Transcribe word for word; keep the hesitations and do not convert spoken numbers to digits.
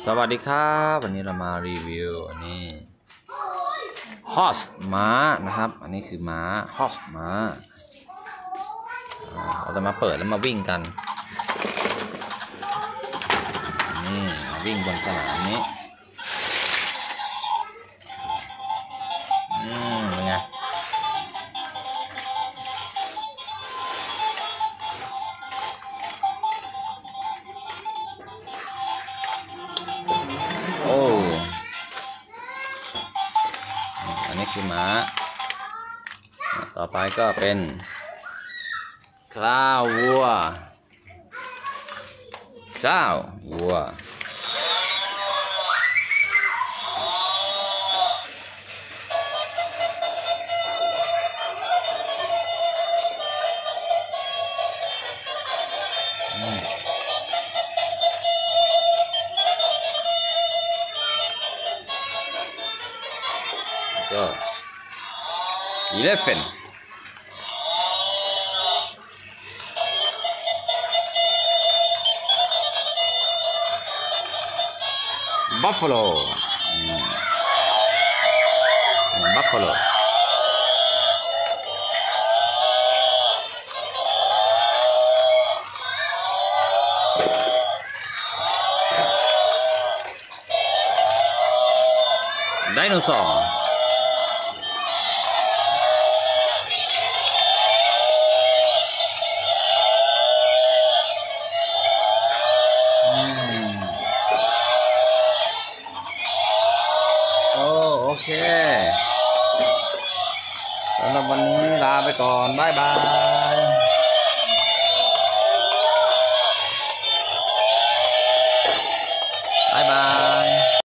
วัสดีครับวันนี้เรามารีวิวอันนี้ horse ม้านะครับอันนี้คือม้า horse ม้าเราจะมาเปิดแล้วมาวิ่งกันนี่มาวิ่งบนสนามนี้อืมเป็นไงโอ้อันนี้คือม้าต่อไปก็เป็นคล้าวัวเจ้าวัวก็อีเลฟเฟนบัฟฟาโลบัฟฟาโลไดโนเสาร์โอเคสำหรับวันนี้ลาไปก่อนบ๊ายบายบ๊ายบาย